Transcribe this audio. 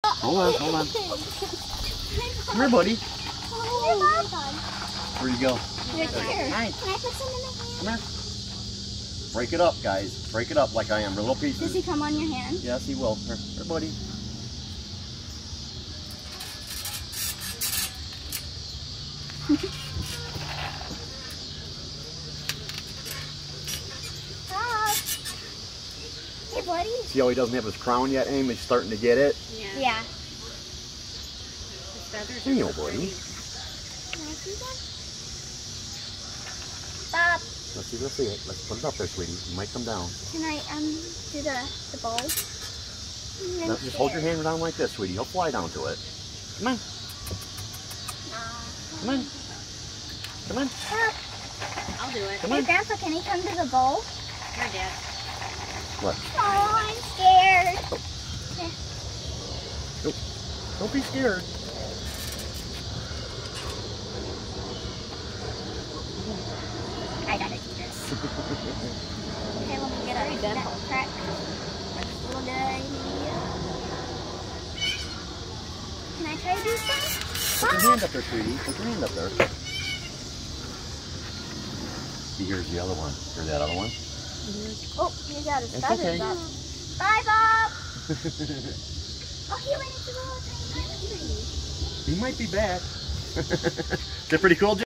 Hold on, hold on. Come here, buddy. Where'd you go? Right here. Hi. Can I put some in my hand? Come here. Break it up, guys. Break it up like I am. Little pieces. Does he come on your hand? Yes, he will. Here, buddy. Hey, buddy. See how he doesn't have his crown yet, Aim? He's starting to get it. Yeah. Here you go, buddy. Can I see that? Bob. Let's see it. Let's put it up there, sweetie. You might come down. Can I do the bowl? Now, just hold your hand down like this, sweetie. He'll fly down to it. Come on. Come on. Come on. I'll do it. Come Hey, on. Grandpa, can he come to the bowl? Here, Dad. What? Oh, I'm scared. Don't be scared. I gotta do this. Okay, let me get a that crack. Little guy. Can I try to do some? Put your hand up there, sweetie. Put your hand up there. See, here's the other one. Here's that other one. Oh, he got his It's feathers okay. up. Bye, Bob. Oh, he went into the little tiny tree. He might be back. Is that pretty cool, Jay?